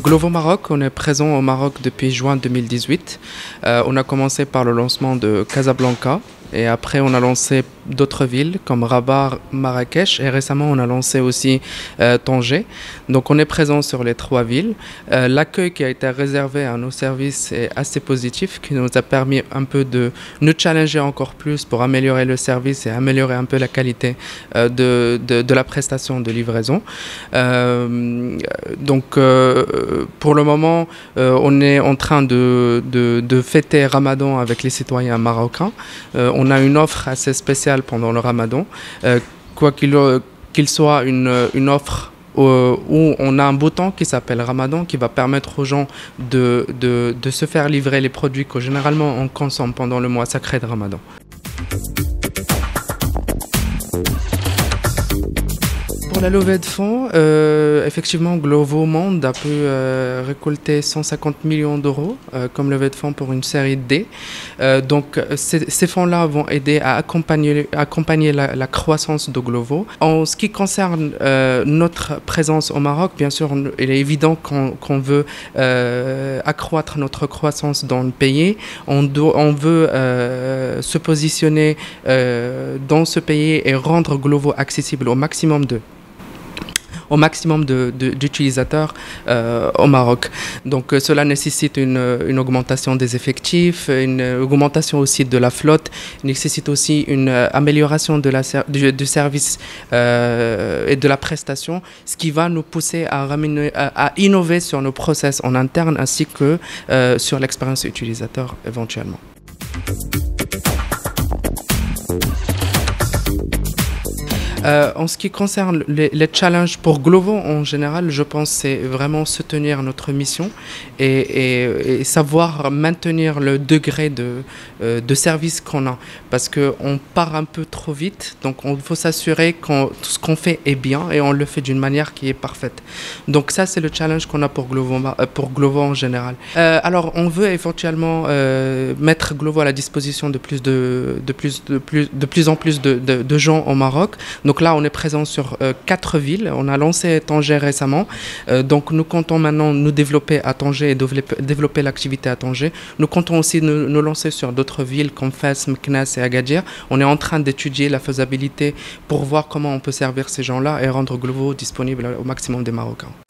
Glovo Maroc, on est présent au Maroc depuis juin 2018. On a commencé par le lancement de Casablanca et après on a lancé d'autres villes comme Rabat, Marrakech et récemment on a lancé aussi Tanger. Donc on est présent sur les trois villes. L'accueil qui a été réservé à nos services est assez positif, qui nous a permis un peu de nous challenger encore plus pour améliorer le service et améliorer un peu la qualité de la prestation de livraison. Pour le moment, on est en train de fêter Ramadan avec les citoyens marocains. On a une offre assez spéciale pendant le Ramadan, quoi qu'il soit une offre où on a un bouton qui s'appelle Ramadan qui va permettre aux gens de se faire livrer les produits que généralement on consomme pendant le mois sacré de Ramadan. Pour la levée de fonds, effectivement, Glovo Monde a pu récolter 150 millions d'euros comme levée de fonds pour une série D. Donc, ces fonds-là vont aider à accompagner la croissance de Glovo. En ce qui concerne notre présence au Maroc, bien sûr, il est évident qu'on veut accroître notre croissance dans le pays. On veut se positionner dans ce pays et rendre Glovo accessible au maximum d'utilisateurs au Maroc. Donc cela nécessite une augmentation des effectifs, une augmentation aussi de la flotte, nécessite aussi une amélioration du service et de la prestation, ce qui va nous pousser à innover sur nos process en interne ainsi que sur l'expérience utilisateur éventuellement. En ce qui concerne les challenges pour Glovo en général, je pense que c'est vraiment soutenir notre mission et savoir maintenir le degré de service qu'on a. Parce qu'on part un peu trop vite, donc il faut s'assurer que tout ce qu'on fait est bien et on le fait d'une manière qui est parfaite. Donc ça, c'est le challenge qu'on a pour Glovo en général. Alors, on veut éventuellement mettre Glovo à la disposition de plus en plus de gens au Maroc. Donc là, on est présent sur 4 villes. On a lancé Tanger récemment. Donc nous comptons maintenant nous développer à Tanger et développer l'activité à Tanger. Nous comptons aussi nous lancer sur d'autres villes comme Fès, Meknès et Agadir. On est en train d'étudier la faisabilité pour voir comment on peut servir ces gens-là et rendre Glovo disponible au maximum des Marocains.